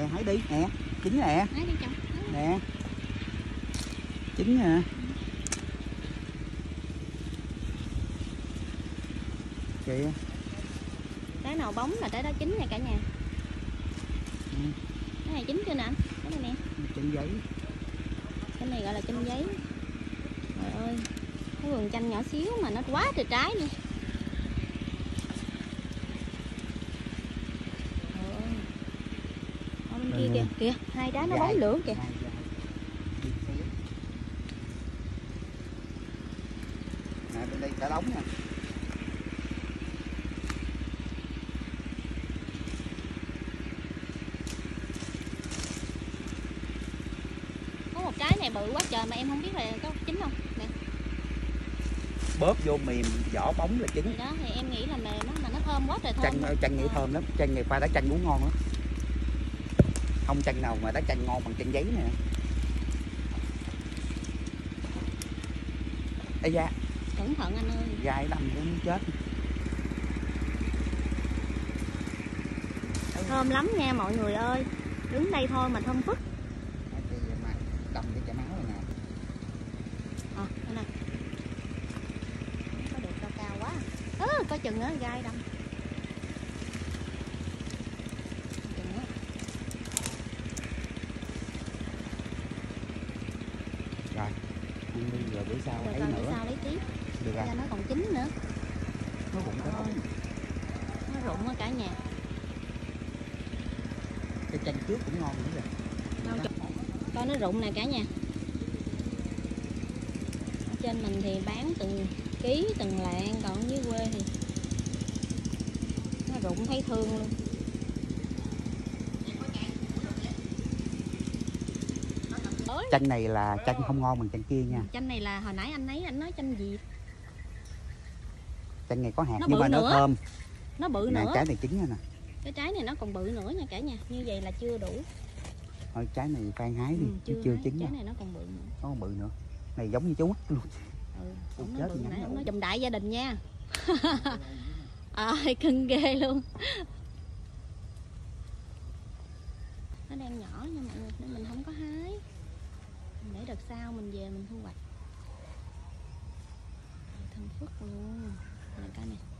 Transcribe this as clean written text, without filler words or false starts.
nè, hái đi nè, chín nè. Hái đi chồng. Nè. Chín nè. Kìa. Trái nào bóng là trái đó chín nè cả nhà. Cái này chín chưa nè anh? Cái này nè. Chanh giấy. Cái này gọi là chanh giấy. Trời ơi, cái vườn chanh nhỏ xíu mà nó quá trời trái luôn. Ở bên kia kìa, kìa, hai trái nó bóng lửa kìa. Nè, bên đây cả đống nè. Có một trái này bự quá trời mà em không biết là có chín không. Nè. Bóp vô mềm, vỏ bóng là chín. Thì đó thì em nghĩ là mềm á, mà nó thơm quá trời thơm. Chanh này thơm lắm, chanh này pha đá chanh cũng ngon lắm. Không chanh nào mà đá chanh ngon bằng chanh giấy nè. Ê da. Cẩn thận anh ơi. Gai đâm nó chết. Thơm lắm nha mọi người ơi. Đứng đây thôi mà thơm phức. Đâm cái chả máu này nè. Đây nè. Có được cao cao quá. Có chừng á, gai đâm. Rồi, ăn đi rồi bữa sau lấy nữa. nữa. Bữa sau lấy tiếp. Được rồi. Nó còn chín nữa. Nó rụng cái bóng. Nó rụng ở cả nhà. Cái chanh trước cũng ngon nữa rồi. Coi nó rụng nè cả nhà. Ở trên mình thì bán từng ký từng lạng, còn dưới quê thì nó rụng thấy thương luôn. Chanh này là chanh không ngon bằng chanh kia nha. Chanh này là hồi nãy anh nói chanh gì? Chanh này có hạt nó nhưng mà nó thơm. Nó bự nè, nữa. trái này chín nha nè. Cái trái này nó còn bự nữa nha cả nhà. Như vậy là chưa đủ. Thôi trái này phan hái đi, chưa chín. Trái này nó còn bự nữa. Nó còn bự nữa. Này giống như cháu quýt luôn. Ông nói bự nãy ông nói chùm đại gia đình nha. Cưng ghê luôn. Nó đang nhỏ nha mọi người, nên mình không có hái. Mình để đợt sau mình về mình thu hoạch. Thân phức luôn. Này cái này.